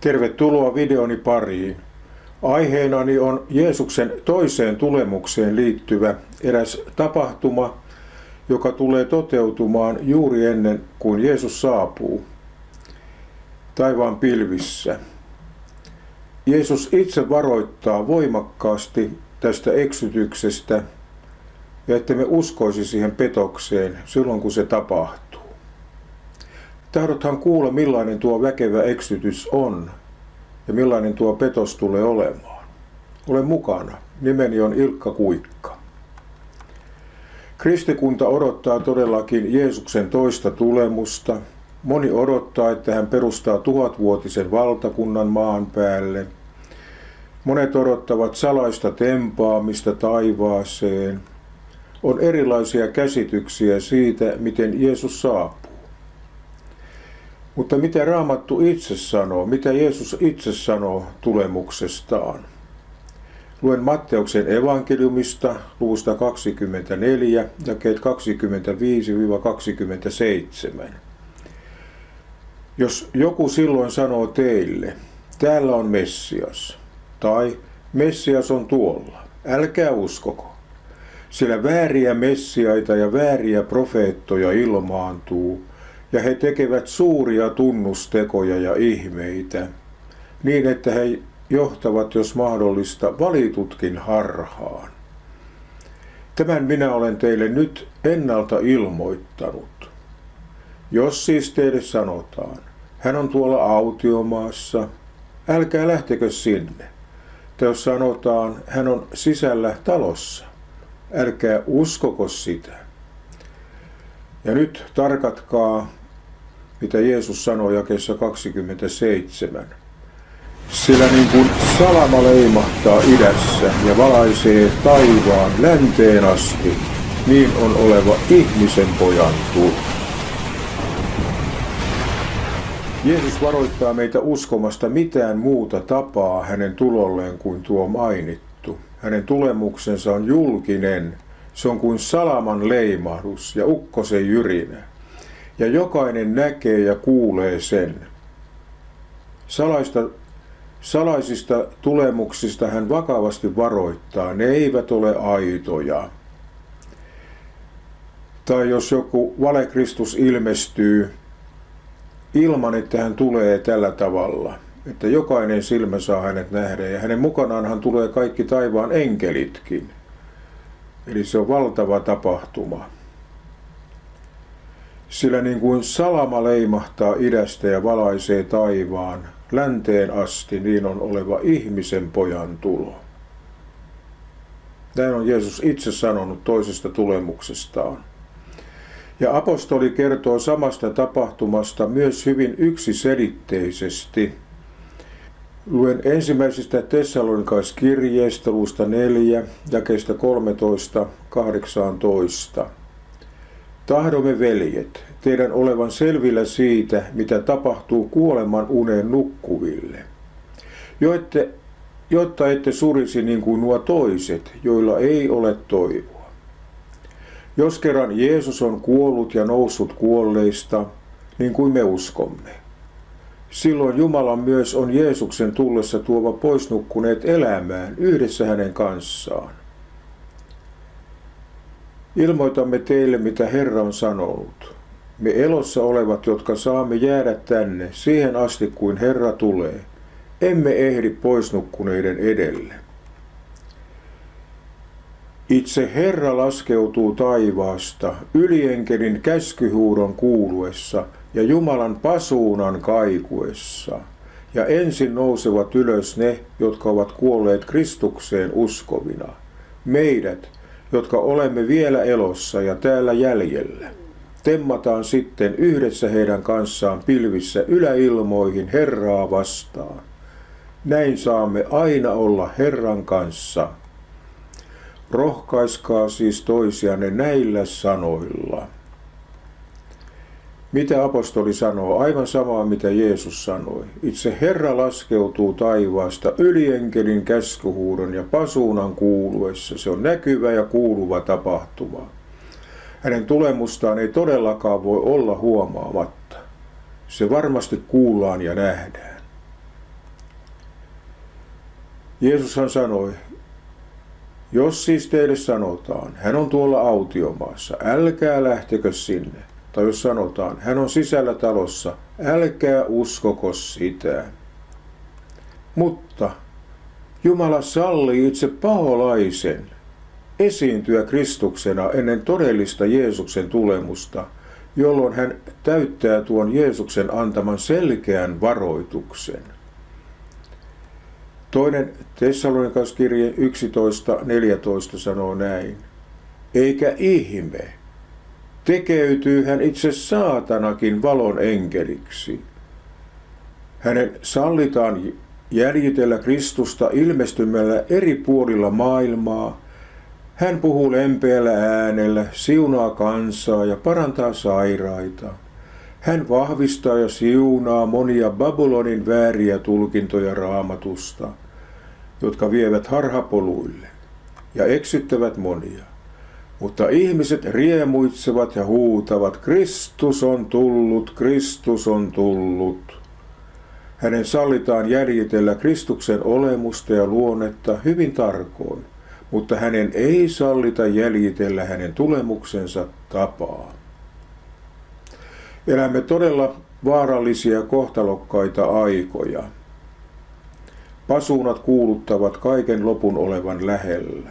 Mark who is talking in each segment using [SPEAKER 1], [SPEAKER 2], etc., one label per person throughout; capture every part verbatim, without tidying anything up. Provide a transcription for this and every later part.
[SPEAKER 1] Tervetuloa videoni pariin. Aiheenani on Jeesuksen toiseen tulemukseen liittyvä eräs tapahtuma, joka tulee toteutumaan juuri ennen kuin Jeesus saapuu taivaan pilvissä. Jeesus itse varoittaa voimakkaasti tästä eksytyksestä ja että me uskoisi siihen petokseen silloin, kun se tapahtuu. Tahdothan kuulla, millainen tuo väkevä eksytys on ja millainen tuo petos tulee olemaan. Ole mukana. Nimeni on Ilkka Kuikka. Kristikunta odottaa todellakin Jeesuksen toista tulemusta. Moni odottaa, että hän perustaa tuhatvuotisen valtakunnan maan päälle. Monet odottavat salaista tempaamista taivaaseen. On erilaisia käsityksiä siitä, miten Jeesus saapuu. Mutta mitä Raamattu itse sanoo, mitä Jeesus itse sanoo tulemuksestaan? Luen Matteuksen evankeliumista luvusta kaksikymmentäneljä, jakeet kaksikymmentäviisi kaksikymmentäseitsemän. Jos joku silloin sanoo teille, täällä on Messias, tai Messias on tuolla, älkää uskoko, sillä vääriä messiaita ja vääriä profeettoja ilmaantuu, ja he tekevät suuria tunnustekoja ja ihmeitä, niin että he johtavat, jos mahdollista, valitutkin harhaan. Tämän minä olen teille nyt ennalta ilmoittanut. Jos siis teille sanotaan, hän on tuolla autiomaassa, älkää lähtekö sinne. Tai jos sanotaan, hän on sisällä talossa, älkää uskoko sitä. Ja nyt tarkatkaa, mitä Jeesus sanoi jakeessa kaksikymmentäseitsemän. Sillä niin kuin salama leimahtaa idässä ja valaisee taivaan länteen asti, niin on oleva ihmisen pojan tulo. Jeesus varoittaa meitä uskomasta mitään muuta tapaa hänen tulolleen kuin tuo mainittu. Hänen tulemuksensa on julkinen, se on kuin salaman leimahdus ja ukkosen jyrinä. Ja jokainen näkee ja kuulee sen. Salaista, salaisista tulemuksista hän vakavasti varoittaa, ne eivät ole aitoja. Tai jos joku valekristus ilmestyy ilman, että hän tulee tällä tavalla, että jokainen silmä saa hänet nähdä ja hänen mukanaanhan tulee kaikki taivaan enkelitkin. Eli se on valtava tapahtuma. Sillä niin kuin salama leimahtaa idästä ja valaisee taivaan länteen asti, niin on oleva ihmisen pojan tulo. Näin on Jeesus itse sanonut toisesta tulemuksestaan. Ja apostoli kertoo samasta tapahtumasta myös hyvin yksiselitteisesti. Luen ensimmäisestä Tessalonikalaiskirjeestä luvusta neljä, jakeesta kolmetoista kahdeksaantoista. Tahdomme, veljet, teidän olevan selvillä siitä, mitä tapahtuu kuoleman uneen nukkuville, joitte, jotta ette surisi niin kuin nuo toiset, joilla ei ole toivoa. Jos kerran Jeesus on kuollut ja noussut kuolleista, niin kuin me uskomme, silloin Jumala myös on Jeesuksen tullessa tuova poisnukkuneet elämään yhdessä hänen kanssaan. Ilmoitamme teille, mitä Herra on sanonut. Me elossa olevat, jotka saamme jäädä tänne siihen asti, kuin Herra tulee, emme ehdi poisnukkuneiden edelle. Itse Herra laskeutuu taivaasta ylienkelin käskyhuudon kuuluessa ja Jumalan pasuunan kaikuessa, ja ensin nousevat ylös ne, jotka ovat kuolleet Kristukseen uskovina, meidät, jotka olemme vielä elossa ja täällä jäljellä. Temmataan sitten yhdessä heidän kanssaan pilvissä yläilmoihin Herraa vastaan. Näin saamme aina olla Herran kanssa. Rohkaiskaa siis toisianne näillä sanoilla. Mitä apostoli sanoo? Aivan samaa, mitä Jeesus sanoi. Itse Herra laskeutuu taivaasta ylienkelin käskyhuudon ja pasuunan kuuluessa. Se on näkyvä ja kuuluva tapahtuma. Hänen tulemustaan ei todellakaan voi olla huomaamatta. Se varmasti kuullaan ja nähdään. Jeesushan sanoi, jos siis teille sanotaan, hän on tuolla autiomaassa, älkää lähtekö sinne. Tai jos sanotaan, hän on sisällä talossa, älkää uskoko sitä. Mutta Jumala sallii itse paholaisen esiintyä Kristuksena ennen todellista Jeesuksen tulemusta, jolloin hän täyttää tuon Jeesuksen antaman selkeän varoituksen. Toinen Tessalonikalaiskirje yksitoista neljätoista sanoo näin. Eikä ihme, tekeytyy hän itse saatanakin valon enkeliksi. Hänen sallitaan jäljitellä Kristusta ilmestymällä eri puolilla maailmaa. Hän puhuu lempeällä äänellä, siunaa kansaa ja parantaa sairaita. Hän vahvistaa ja siunaa monia Babylonin vääriä tulkintoja Raamatusta, jotka vievät harhapoluille ja eksyttävät monia. Mutta ihmiset riemuitsevat ja huutavat, Kristus on tullut, Kristus on tullut. Hänen sallitaan jäljitellä Kristuksen olemusta ja luonnetta hyvin tarkoin, mutta hänen ei sallita jäljitellä hänen tulemuksensa tapaa. Elämme todella vaarallisia kohtalokkaita aikoja. Pasuunat kuuluttavat kaiken lopun olevan lähellä.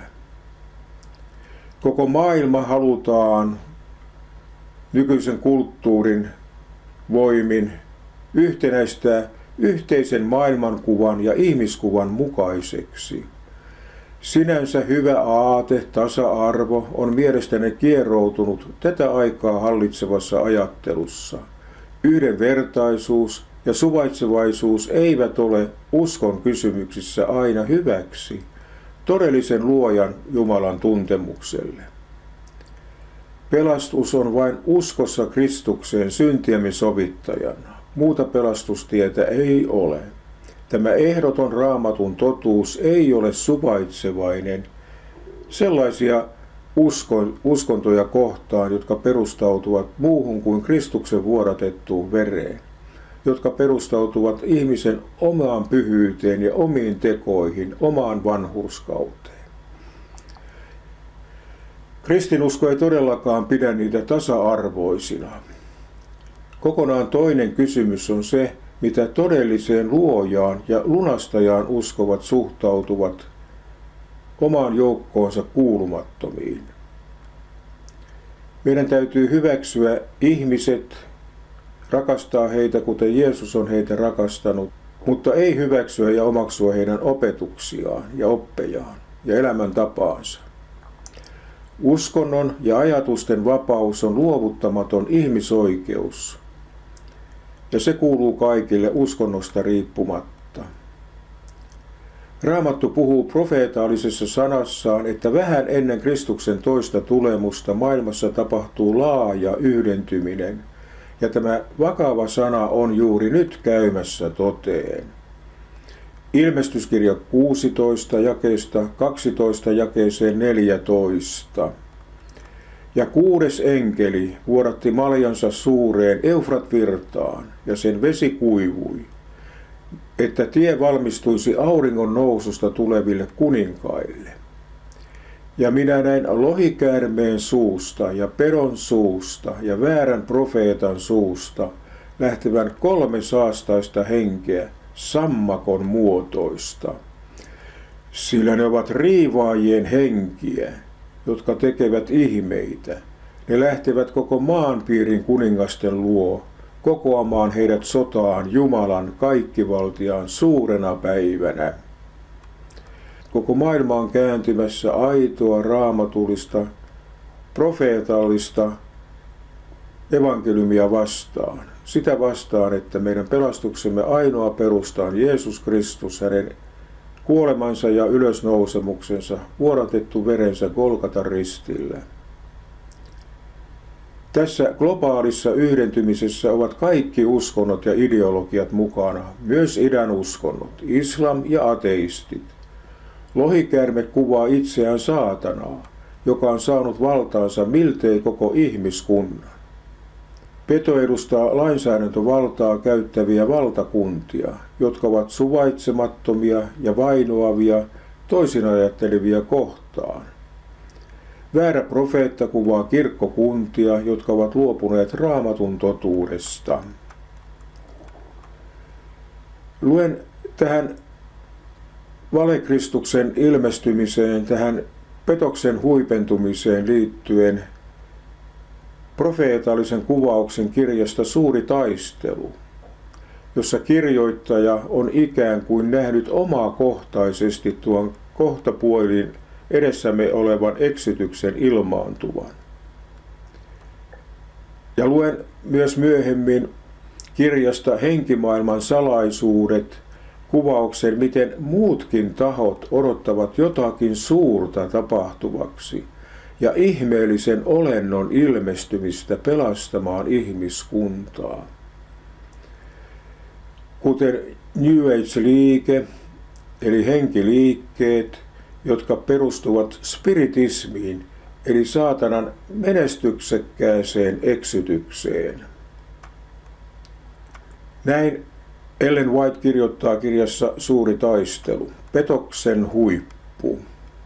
[SPEAKER 1] Koko maailma halutaan nykyisen kulttuurin voimin yhtenäistää yhteisen maailmankuvan ja ihmiskuvan mukaiseksi. Sinänsä hyvä aate, tasa-arvo on mielestäni kieroutunut tätä aikaa hallitsevassa ajattelussa. Yhdenvertaisuus ja suvaitsevaisuus eivät ole uskon kysymyksissä aina hyväksi todellisen luojan Jumalan tuntemukselle. Pelastus on vain uskossa Kristukseen syntiemme sovittajana. Muuta pelastustietä ei ole. Tämä ehdoton Raamatun totuus ei ole suvaitsevainen sellaisia uskon, uskontoja kohtaan, jotka perustautuvat muuhun kuin Kristuksen vuodatettuun vereen, jotka perustautuvat ihmisen omaan pyhyyteen ja omiin tekoihin, omaan vanhurskauteen. Kristinusko ei todellakaan pidä niitä tasa-arvoisina. Kokonaan toinen kysymys on se, mitä todelliseen luojaan ja lunastajaan uskovat suhtautuvat omaan joukkoonsa kuulumattomiin. Meidän täytyy hyväksyä ihmiset, rakastaa heitä kuten Jeesus on heitä rakastanut, mutta ei hyväksyä ja omaksua heidän opetuksiaan ja oppejaan ja elämäntapaansa. Uskonnon ja ajatusten vapaus on luovuttamaton ihmisoikeus. Ja se kuuluu kaikille uskonnosta riippumatta. Raamattu puhuu profeetaalisessa sanassaan, että vähän ennen Kristuksen toista tulemusta maailmassa tapahtuu laaja yhdentyminen, ja tämä vakava sana on juuri nyt käymässä toteen. Ilmestyskirja kuusitoista jakeesta kaksitoista jakeeseen neljätoista. Ja kuudes enkeli vuodatti maljansa suureen Eufrat-virtaan, ja sen vesi kuivui, että tie valmistuisi auringon noususta tuleville kuninkaille. Ja minä näin lohikäärmeen suusta ja pedon suusta ja väärän profeetan suusta lähtevän kolme saastaista henkeä sammakon muotoista, sillä ne ovat riivaajien henkiä, jotka tekevät ihmeitä. Ne lähtevät koko maanpiirin kuningasten luo, kokoamaan heidät sotaan Jumalan kaikkivaltiaan suurena päivänä. Koko maailma on kääntymässä aitoa raamatullista, profeetallista evankeliumia vastaan. Sitä vastaan, että meidän pelastuksemme ainoa perusta on Jeesus Kristus, hänen kuolemansa ja ylösnousemuksensa, vuodatettu verensä Golgatan ristillä. Tässä globaalissa yhdentymisessä ovat kaikki uskonnot ja ideologiat mukana, myös idän uskonnot, islam ja ateistit. Lohikäärme kuvaa itseään saatanaa, joka on saanut valtaansa miltei koko ihmiskunnan. Peto edustaa lainsäädäntövaltaa käyttäviä valtakuntia, jotka ovat suvaitsemattomia ja vainoavia toisin ajattelevia kohtaan. Väärä profeetta kuvaa kirkkokuntia, jotka ovat luopuneet Raamatun totuudesta. Luen tähän valekristuksen ilmestymiseen, tähän petoksen huipentumiseen liittyen profeetallisen kuvauksen kirjasta Suuri taistelu, jossa kirjoittaja on ikään kuin nähnyt omakohtaisesti tuon kohtapuolin edessämme olevan eksytyksen ilmaantuvan. Ja luen myös myöhemmin kirjasta Henkimaailman salaisuudet kuvauksen, miten muutkin tahot odottavat jotakin suurta tapahtuvaksi ja ihmeellisen olennon ilmestymistä pelastamaan ihmiskuntaa. Kuten New Age-liike, eli henkiliikkeet, jotka perustuvat spiritismiin, eli saatanan menestyksekkääseen eksytykseen. Näin Ellen White kirjoittaa kirjassa Suuri taistelu, petoksen huippu.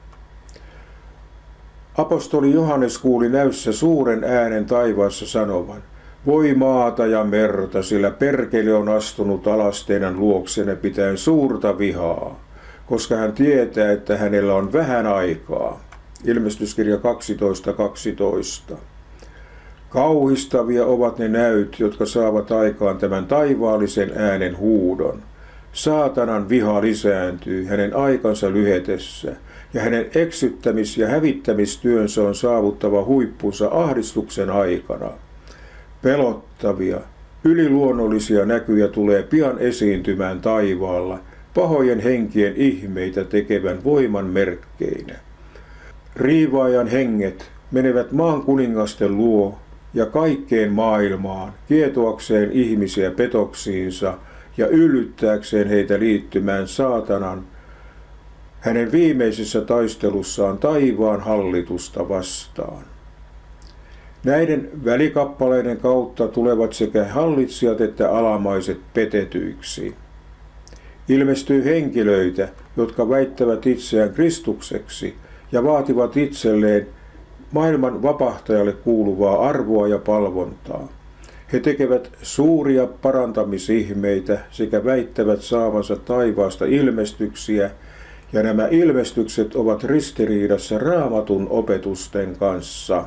[SPEAKER 1] Apostoli Johannes kuuli näyssä suuren äänen taivaassa sanovan, voi maata ja merta, sillä perkele on astunut alas teidän luoksenne pitäen suurta vihaa, koska hän tietää, että hänellä on vähän aikaa. Ilmestyskirja kaksitoista kaksitoista. Kauhistavia ovat ne näyt, jotka saavat aikaan tämän taivaallisen äänen huudon. Saatanan viha lisääntyy hänen aikansa lyhetessä, ja hänen eksyttämis- ja hävittämistyönsä on saavuttava huippunsa ahdistuksen aikana. Pelottavia, yliluonnollisia näkyjä tulee pian esiintymään taivaalla, pahojen henkien ihmeitä tekevän voiman merkkeinä. Riivaajan henget menevät maan kuningasten luo ja kaikkeen maailmaan kietoakseen ihmisiä petoksiinsa ja yllyttääkseen heitä liittymään saatanan hänen viimeisessä taistelussaan taivaan hallitusta vastaan. Näiden välikappaleiden kautta tulevat sekä hallitsijat että alamaiset petetyiksi. Ilmestyy henkilöitä, jotka väittävät itseään Kristukseksi ja vaativat itselleen maailman vapahtajalle kuuluvaa arvoa ja palvontaa. He tekevät suuria parantamisihmeitä sekä väittävät saavansa taivaasta ilmestyksiä, ja nämä ilmestykset ovat ristiriidassa Raamatun opetusten kanssa.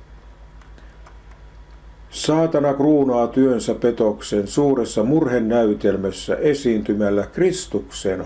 [SPEAKER 1] Saatana kruunaa työnsä petoksen suuressa murhenäytelmässä esiintymällä Kristuksena.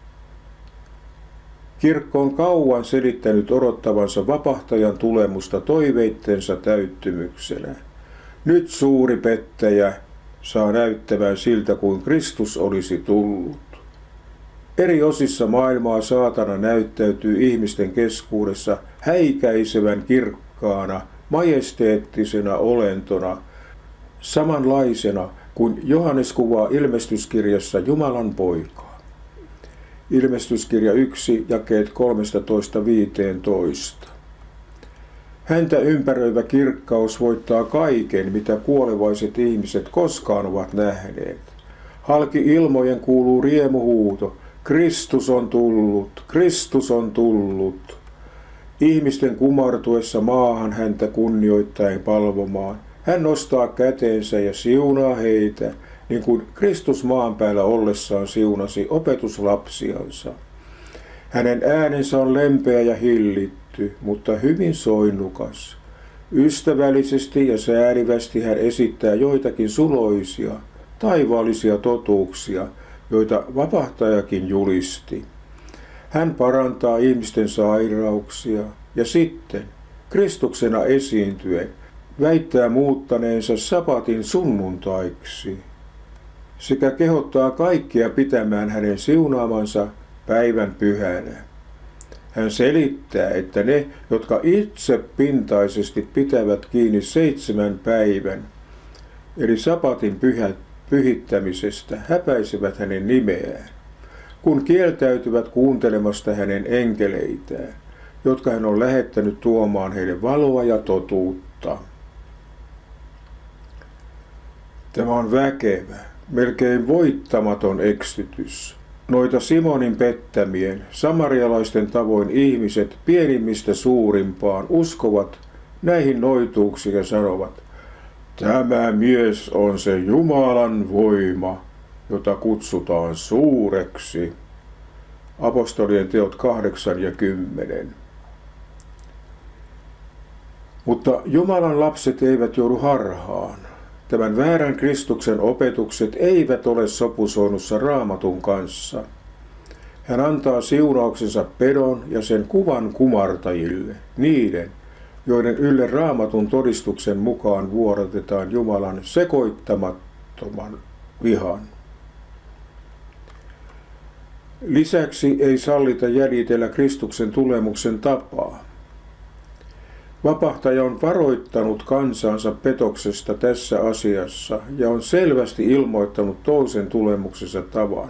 [SPEAKER 1] Kirkko on kauan selittänyt odottavansa vapahtajan tulemusta toiveittensa täyttymyksenä. Nyt suuri pettäjä saa näyttämään siltä kuin Kristus olisi tullut. Eri osissa maailmaa saatana näyttäytyy ihmisten keskuudessa häikäisevän kirkkaana, majesteettisena olentona, samanlaisena kuin Johannes kuvaa ilmestyskirjassa Jumalan poikaa. Ilmestyskirja yksi, jakeet kolmetoista viisitoista. Häntä ympäröivä kirkkaus voittaa kaiken, mitä kuolevaiset ihmiset koskaan ovat nähneet. Halki ilmojen kuuluu riemuhuuto, Kristus on tullut, Kristus on tullut. Ihmisten kumartuessa maahan häntä kunnioittaen palvomaan, hän nostaa käteensä ja siunaa heitä, niin kuin Kristus maan päällä ollessaan siunasi opetuslapsiansa. Hänen äänensä on lempeä ja hillitty, mutta hyvin soinnukas. Ystävällisesti ja säälivästi hän esittää joitakin suloisia, taivaallisia totuuksia, joita vapahtajakin julisti. Hän parantaa ihmisten sairauksia ja sitten, Kristuksena esiintyen, väittää muuttaneensa sapatin sunnuntaiksi sekä kehottaa kaikkia pitämään hänen siunaamansa päivän pyhänä. Hän selittää, että ne, jotka itse pintaisesti pitävät kiinni seitsemän päivän, eli sapatin pyhät, pyhittämisestä, häpäisevät hänen nimeään, kun kieltäytyvät kuuntelemasta hänen enkeleitään, jotka hän on lähettänyt tuomaan heille valoa ja totuutta. Tämä on väkevä, melkein voittamaton eksytys. Noita Simonin pettämien, samarialaisten tavoin ihmiset pienimmistä suurimpaan uskovat näihin noituuksiin ja sanovat, tämä mies on se Jumalan voima, jota kutsutaan suureksi. Apostolien teot kahdeksan ja kymmenen. Mutta Jumalan lapset eivät joudu harhaan. Tämän väärän Kristuksen opetukset eivät ole sopusoinnussa Raamatun kanssa. Hän antaa siunauksensa pedon ja sen kuvan kumartajille, niiden, joiden ylle Raamatun todistuksen mukaan vuodatetaan Jumalan sekoittamattoman vihan. Lisäksi ei sallita jäljitellä Kristuksen tulemuksen tapaa. Vapahtaja on varoittanut kansansa petoksesta tässä asiassa ja on selvästi ilmoittanut toisen tulemuksensa tavan.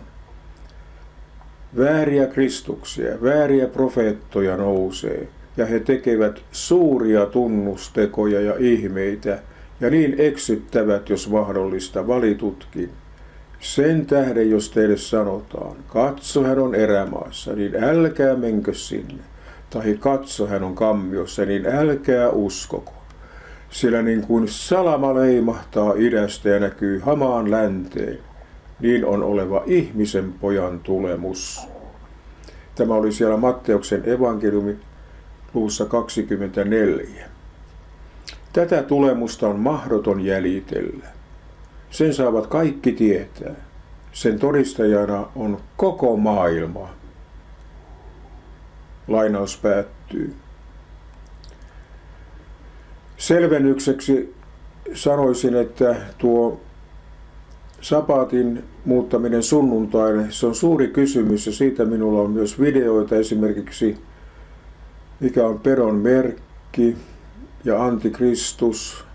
[SPEAKER 1] Vääriä Kristuksia, vääriä profeettoja nousee ja he tekevät suuria tunnustekoja ja ihmeitä ja niin eksyttävät, jos mahdollista, valitutkin. Sen tähden, jos teille sanotaan, katso hän on erämaassa, niin älkää menkö sinne. Tai katso hän on kammiossa, niin älkää uskoko. Sillä niin kuin salama leimahtaa idästä ja näkyy hamaan länteen, niin on oleva ihmisen pojan tulemus. Tämä oli siellä Matteuksen evankeliumi luvussa kaksikymmentäneljä. Tätä tulemusta on mahdoton jäljitellä. Sen saavat kaikki tietää. Sen todistajana on koko maailma. Lainaus päättyy. Selvennykseksi sanoisin, että tuo sabatin muuttaminen sunnuntaille, se on suuri kysymys ja siitä minulla on myös videoita, esimerkiksi mikä on pedon merkki ja antikristus.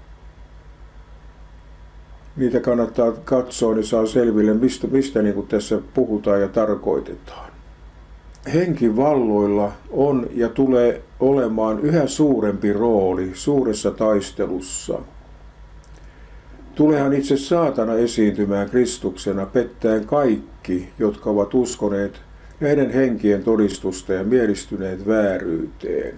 [SPEAKER 1] Niitä kannattaa katsoa, niin saa selville, mistä, mistä niin kuin tässä puhutaan ja tarkoitetaan. Henkivalloilla on ja tulee olemaan yhä suurempi rooli suuressa taistelussa. Tuleehan itse saatana esiintymään Kristuksena pettäen kaikki, jotka ovat uskoneet näiden henkien todistusta ja mielistyneet vääryyteen.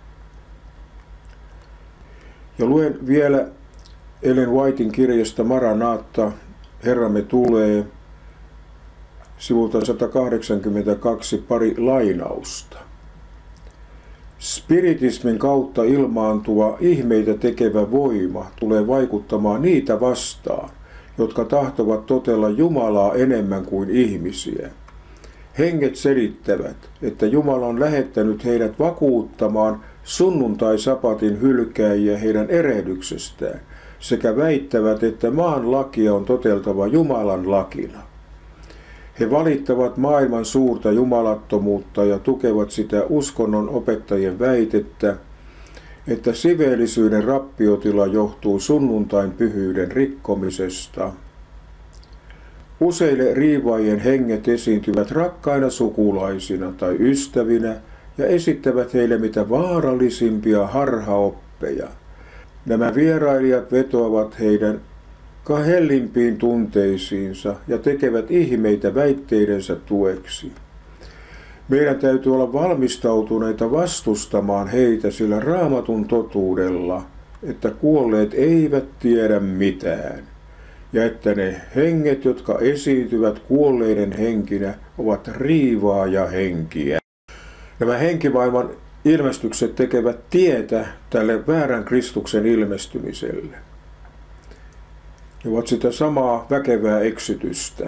[SPEAKER 1] Ja luen vielä Ellen Whiten kirjasta Maranatha, Herramme tulee, sivulta sata kahdeksankymmentäkaksi pari lainausta. Spiritismin kautta ilmaantuva ihmeitä tekevä voima tulee vaikuttamaan niitä vastaan, jotka tahtovat totella Jumalaa enemmän kuin ihmisiä. Henget selittävät, että Jumala on lähettänyt heidät vakuuttamaan sunnuntai-sapatin hylkääjiä heidän erehdyksestään, sekä väittävät, että maan lakia on toteltava Jumalan lakina. He valittavat maailman suurta jumalattomuutta ja tukevat sitä uskonnon opettajien väitettä, että siveellisyyden rappiotila johtuu sunnuntain pyhyyden rikkomisesta. Useille riivaajien henget esiintyvät rakkaina sukulaisina tai ystävinä ja esittävät heille mitä vaarallisimpia harhaoppeja. Nämä vierailijat vetoavat heidän kahellimpiin tunteisiinsa ja tekevät ihmeitä väitteidensä tueksi. Meidän täytyy olla valmistautuneita vastustamaan heitä sillä Raamatun totuudella, että kuolleet eivät tiedä mitään, ja että ne henget, jotka esiintyvät kuolleiden henkinä, ovat riivaajahenkiä. Nämä henkimaailman ilmestykset tekevät tietä tälle väärän Kristuksen ilmestymiselle. Ne ovat sitä samaa väkevää eksytystä.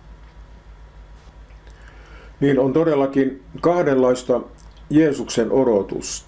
[SPEAKER 1] Niin on todellakin kahdenlaista Jeesuksen odotusta.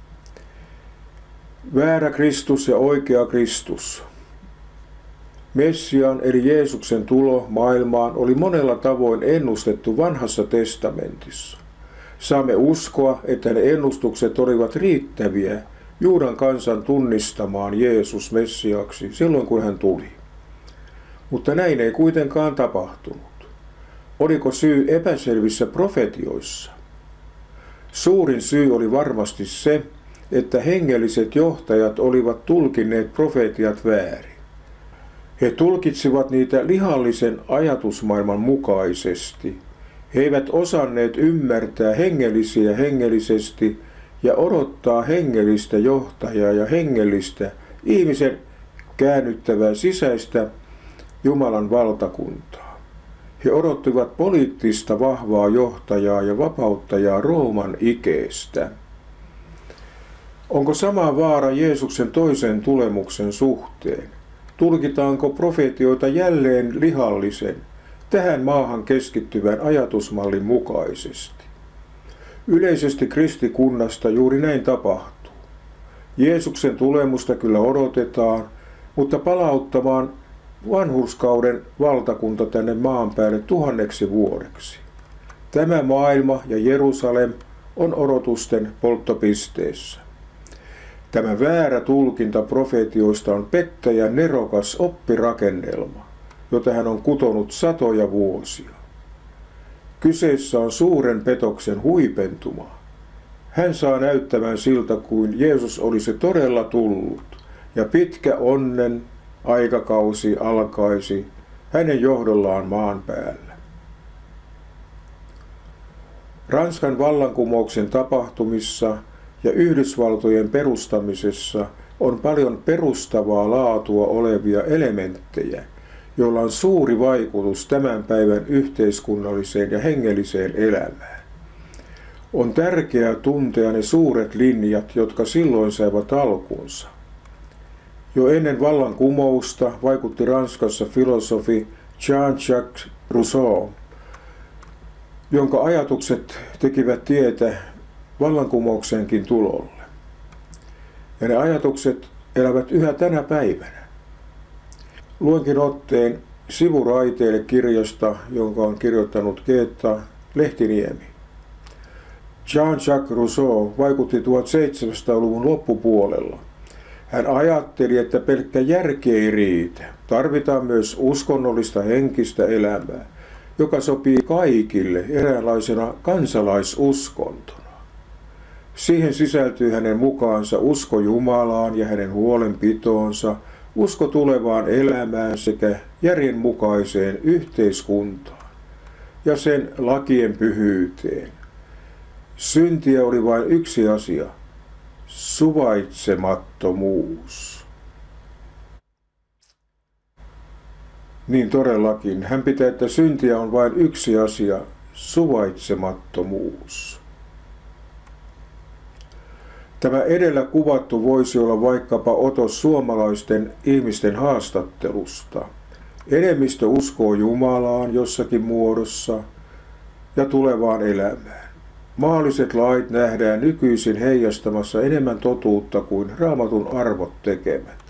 [SPEAKER 1] Väärä Kristus ja oikea Kristus. Messiaan eli Jeesuksen tulo maailmaan oli monella tavoin ennustettu Vanhassa testamentissa. Saamme uskoa, että ne ennustukset olivat riittäviä Juudan kansan tunnistamaan Jeesus Messiaksi silloin, kun hän tuli. Mutta näin ei kuitenkaan tapahtunut. Oliko syy epäselvissä profetioissa? Suurin syy oli varmasti se, että hengelliset johtajat olivat tulkinneet profetiat väärin. He tulkitsivat niitä lihallisen ajatusmaailman mukaisesti. He eivät osanneet ymmärtää hengellisiä hengellisesti ja odottaa hengellistä johtajaa ja hengellistä ihmisen käännyttävää sisäistä Jumalan valtakuntaa. He odottivat poliittista vahvaa johtajaa ja vapauttajaa Rooman ikeestä. Onko sama vaara Jeesuksen toisen tulemuksen suhteen? Tulkitaanko profeetioita jälleen lihallisen, tähän maahan keskittyvän ajatusmallin mukaisesti? Yleisesti kristikunnasta juuri näin tapahtuu. Jeesuksen tulemusta kyllä odotetaan, mutta palauttamaan vanhurskauden valtakunta tänne maan päälle tuhanneksi vuodeksi. Tämä maailma ja Jerusalem on odotusten polttopisteessä. Tämä väärä tulkinta profeetioista on pettäjän nerokas oppirakennelma, jota hän on kutonut satoja vuosia. Kyseessä on suuren petoksen huipentuma. Hän saa näyttämään siltä, kuin Jeesus olisi todella tullut, ja pitkä onnen aikakausi alkaisi hänen johdollaan maan päällä. Ranskan vallankumouksen tapahtumissa ja Yhdysvaltojen perustamisessa on paljon perustavaa laatua olevia elementtejä, joilla on suuri vaikutus tämän päivän yhteiskunnalliseen ja hengelliseen elämään. On tärkeää tuntea ne suuret linjat, jotka silloin saivat alkunsa. Jo ennen vallankumousta vaikutti Ranskassa filosofi Jean-Jacques Rousseau, jonka ajatukset tekivät tietä vallankumouksenkin tulolle. Ja ne ajatukset elävät yhä tänä päivänä. Luenkin otteen Sivuraiteille kirjasta, jonka on kirjoittanut Geetta Lehtiniemi. Jean-Jacques Rousseau vaikutti tuhatseitsemänsataaluvun loppupuolella. Hän ajatteli, että pelkkä järki ei riitä. Tarvitaan myös uskonnollista henkistä elämää, joka sopii kaikille eräänlaisena kansalaisuskontona. Siihen sisältyy hänen mukaansa usko Jumalaan ja hänen huolenpitoonsa, usko tulevaan elämään sekä järjenmukaiseen yhteiskuntaan ja sen lakien pyhyyteen. Syntiä oli vain yksi asia, suvaitsemattomuus. Niin todellakin, hän pitää, että syntiä on vain yksi asia, suvaitsemattomuus. Tämä edellä kuvattu voisi olla vaikkapa otos suomalaisten ihmisten haastattelusta. Enemmistö uskoo Jumalaan jossakin muodossa ja tulevaan elämään. Maalliset lait nähdään nykyisin heijastamassa enemmän totuutta kuin Raamatun arvot tekevät.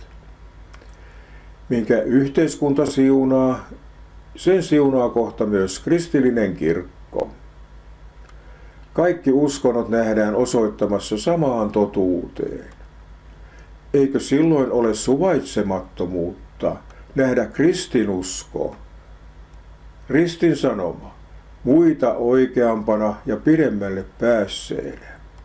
[SPEAKER 1] Minkä yhteiskunta siunaa, sen siunaa kohta myös kristillinen kirkko. Kaikki uskonnot nähdään osoittamassa samaan totuuteen. Eikö silloin ole suvaitsemattomuutta nähdä kristinusko, ristin sanoma, muita oikeampana ja pidemmälle päässeenä?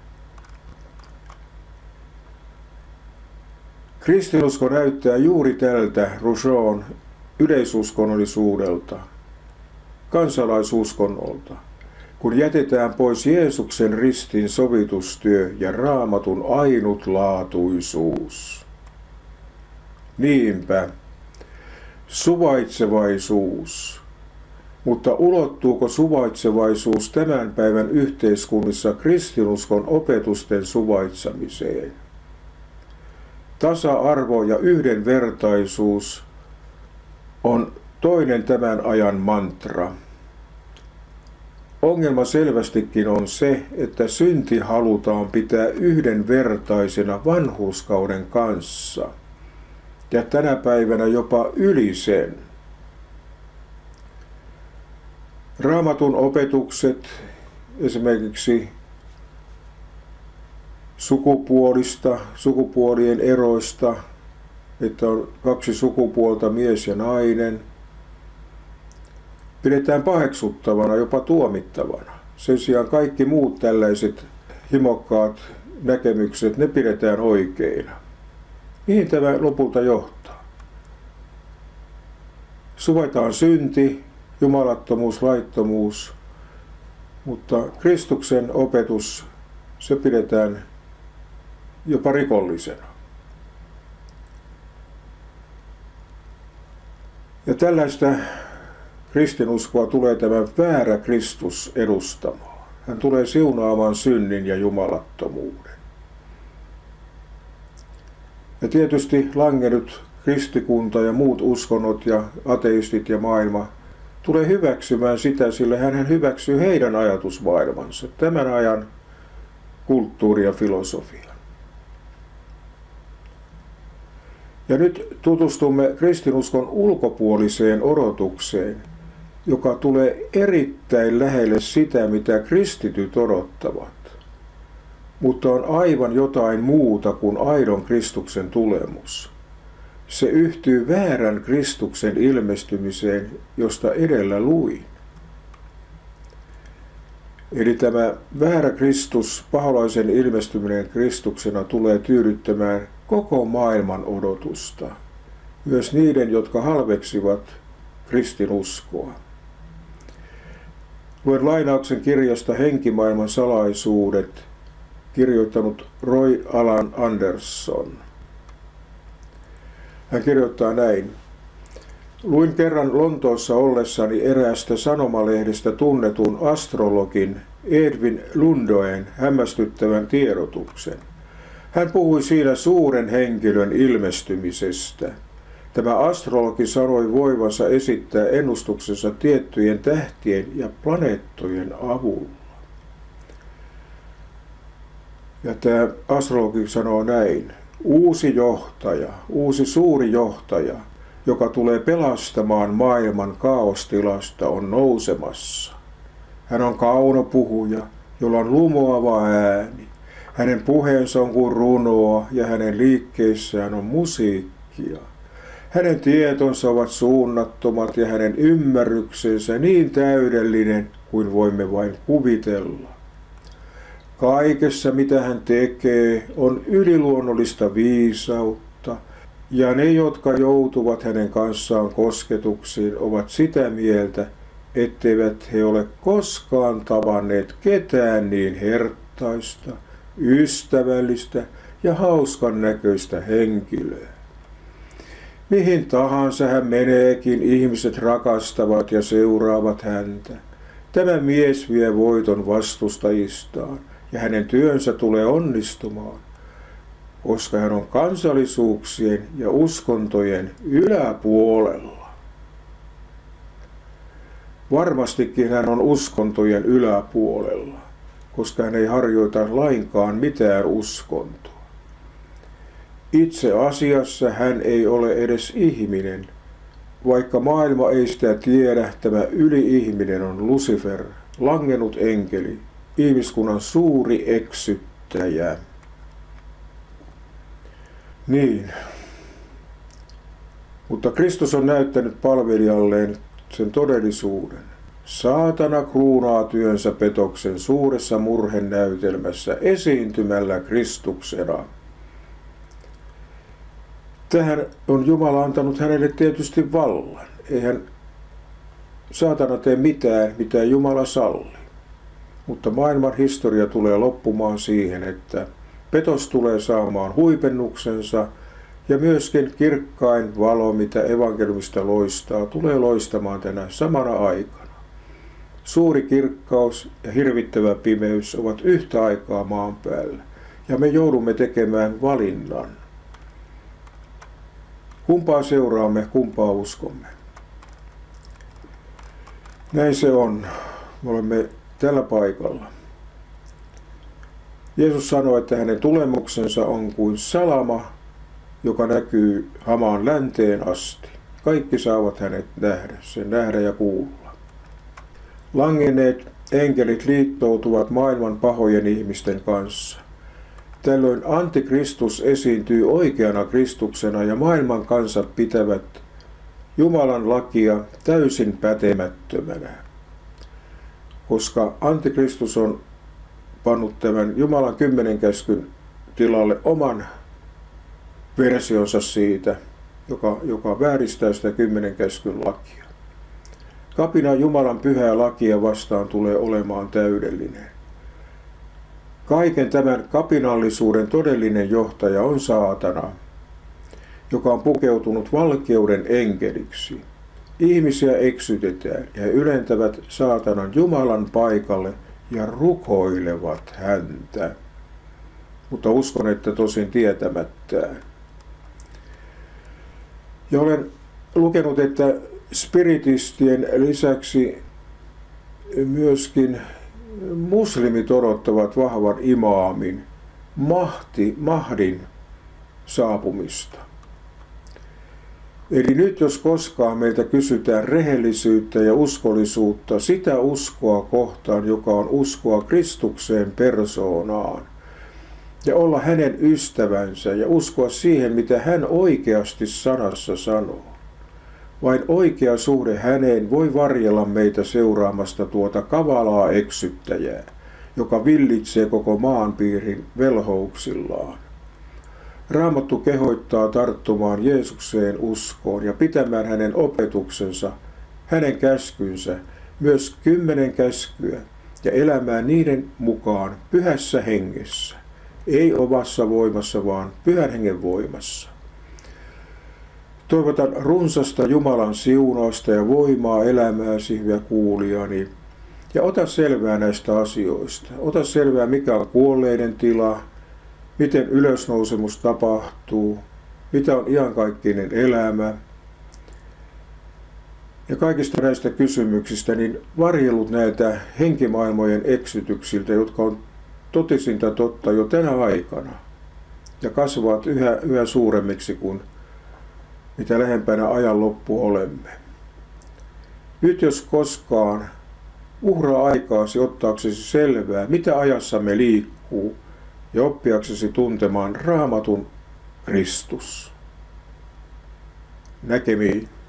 [SPEAKER 1] Kristinusko näyttää juuri tältä Rousseaun yleisuskonnollisuudelta, kansalaisuskonolta, kun jätetään pois Jeesuksen ristin sovitustyö ja Raamatun ainutlaatuisuus. Niinpä, suvaitsevaisuus. Mutta ulottuuko suvaitsevaisuus tämän päivän yhteiskunnissa kristinuskon opetusten suvaitsemiseen? Tasa-arvo ja yhdenvertaisuus on toinen tämän ajan mantra. Ongelma selvästikin on se, että synti halutaan pitää yhdenvertaisena vanhurskauden kanssa ja tänä päivänä jopa yli sen. Raamatun opetukset esimerkiksi sukupuolista, sukupuolien eroista, että on kaksi sukupuolta, mies ja nainen, pidetään paheksuttavana, jopa tuomittavana. Sen sijaan kaikki muut tällaiset himokkaat näkemykset, ne pidetään oikeina. Mihin tämä lopulta johtaa? Suvaitaan synti, jumalattomuus, laittomuus, mutta Kristuksen opetus, se pidetään jopa rikollisena. Ja tällaista kristinuskoa tulee tämä väärä Kristus edustamaan. Hän tulee siunaamaan synnin ja jumalattomuuden. Ja tietysti langenut kristikunta ja muut uskonnot ja ateistit ja maailma tulee hyväksymään sitä, sillä hän hyväksyy heidän ajatusmaailmansa, tämän ajan kulttuuri ja filosofia. Ja nyt tutustumme kristinuskon ulkopuoliseen odotukseen, joka tulee erittäin lähelle sitä, mitä kristityt odottavat, mutta on aivan jotain muuta kuin aidon Kristuksen tulemus. Se yhtyy väärän Kristuksen ilmestymiseen, josta edellä luin. Eli tämä väärä Kristus, paholaisen ilmestyminen Kristuksena, tulee tyydyttämään koko maailman odotusta, myös niiden, jotka halveksivat kristinuskoa. Luen lainauksen kirjasta Henkimaailman salaisuudet, kirjoittanut Roy Alan Anderson. Hän kirjoittaa näin. Luin kerran Lontoossa ollessani eräästä sanomalehdestä tunnetun astrologin Edwin Lundoen hämmästyttävän tiedotuksen. Hän puhui siinä suuren henkilön ilmestymisestä. Tämä astrologi sanoi voivansa esittää ennustuksensa tiettyjen tähtien ja planeettojen avulla. Ja tämä astrologi sanoo näin. Uusi johtaja, uusi suuri johtaja, joka tulee pelastamaan maailman kaostilasta, on nousemassa. Hän on kaunopuhuja, jolla on lumoava ääni. Hänen puheensa on kuin runoa ja hänen liikkeissään on musiikkia. Hänen tietonsa ovat suunnattomat ja hänen ymmärryksensä niin täydellinen kuin voimme vain kuvitella. Kaikessa, mitä hän tekee, on yliluonnollista viisautta, ja ne, jotka joutuvat hänen kanssaan kosketuksiin, ovat sitä mieltä, etteivät he ole koskaan tavanneet ketään niin herttaista, ystävällistä ja hauskan näköistä henkilöä. Mihin tahansa hän meneekin, ihmiset rakastavat ja seuraavat häntä. Tämä mies vie voiton vastustajistaan ja hänen työnsä tulee onnistumaan, koska hän on kansallisuuksien ja uskontojen yläpuolella. Varmastikin hän on uskontojen yläpuolella, koska hän ei harjoita lainkaan mitään uskontoa. Itse asiassa hän ei ole edes ihminen, vaikka maailma ei sitä tiedä, tämä yli-ihminen on Lucifer, langennut enkeli, ihmiskunnan suuri eksyttäjä. Niin, mutta Kristus on näyttänyt palvelijalleen sen todellisuuden. Saatana kruunaa työnsä petoksen suuressa murhenäytelmässä esiintymällä Kristuksena. Tähän on Jumala antanut hänelle tietysti vallan. Eihän saatana tee mitään, mitä Jumala sallii. Mutta maailman historia tulee loppumaan siihen, että petos tulee saamaan huipennuksensa ja myöskin kirkkain valo, mitä evankeliumista loistaa, tulee loistamaan tänä samana aikana. Suuri kirkkaus ja hirvittävä pimeys ovat yhtä aikaa maan päällä ja me joudumme tekemään valinnan. Kumpaa seuraamme, kumpaa uskomme. Näin se on. Me olemme tällä paikalla. Jeesus sanoi, että hänen tulemuksensa on kuin salama, joka näkyy hamaan länteen asti. Kaikki saavat hänet nähdä, sen nähdä ja kuulla. Langenneet enkelit liittoutuvat maailman pahojen ihmisten kanssa. Tällöin antikristus esiintyy oikeana Kristuksena ja maailman kansat pitävät Jumalan lakia täysin pätemättömänä. Koska antikristus on pannut tämän Jumalan kymmenen käskyn tilalle oman versionsa siitä, joka, joka vääristää sitä kymmenen käskyn lakia. Kapina Jumalan pyhää lakia vastaan tulee olemaan täydellinen. Kaiken tämän kapinallisuuden todellinen johtaja on saatana, joka on pukeutunut valkeuden enkeliksi. Ihmisiä eksytetään ja he ylentävät saatanan Jumalan paikalle ja rukoilevat häntä. Mutta uskon, että tosin tietämättään. Ja olen lukenut, että spiritistien lisäksi myöskin muslimit odottavat vahvan imaamin, mahti, mahdin saapumista. Eli nyt jos koskaan meiltä kysytään rehellisyyttä ja uskollisuutta, sitä uskoa kohtaan, joka on uskoa Kristukseen persoonaan, ja olla hänen ystävänsä ja uskoa siihen, mitä hän oikeasti sanassa sanoo. Vain oikea suhde häneen voi varjella meitä seuraamasta tuota kavalaa eksyttäjää, joka villitsee koko maanpiirin velhouksillaan. Raamattu kehottaa tarttumaan Jeesukseen uskoon ja pitämään hänen opetuksensa, hänen käskynsä, myös kymmenen käskyä, ja elämään niiden mukaan pyhässä hengessä, ei omassa voimassa, vaan pyhän hengen voimassa. Toivotan runsasta Jumalan siunausta ja voimaa elämääsi, hyvä kuulijani, ja ota selvää näistä asioista. Ota selvää, mikä on kuolleiden tila, miten ylösnousemus tapahtuu, mitä on iankaikkinen elämä. Ja kaikista näistä kysymyksistä niin varjellut näiltä henkimaailmojen eksytyksiltä, jotka on totisinta totta jo tänä aikana ja kasvavat yhä, yhä suuremmiksi kuin mitä lähempänä ajan loppu olemme. Nyt jos koskaan uhraa aikaasi ottaaksesi selvää, mitä ajassamme liikkuu, ja oppiaksesi tuntemaan Raamatun Kristus. Näkemiin.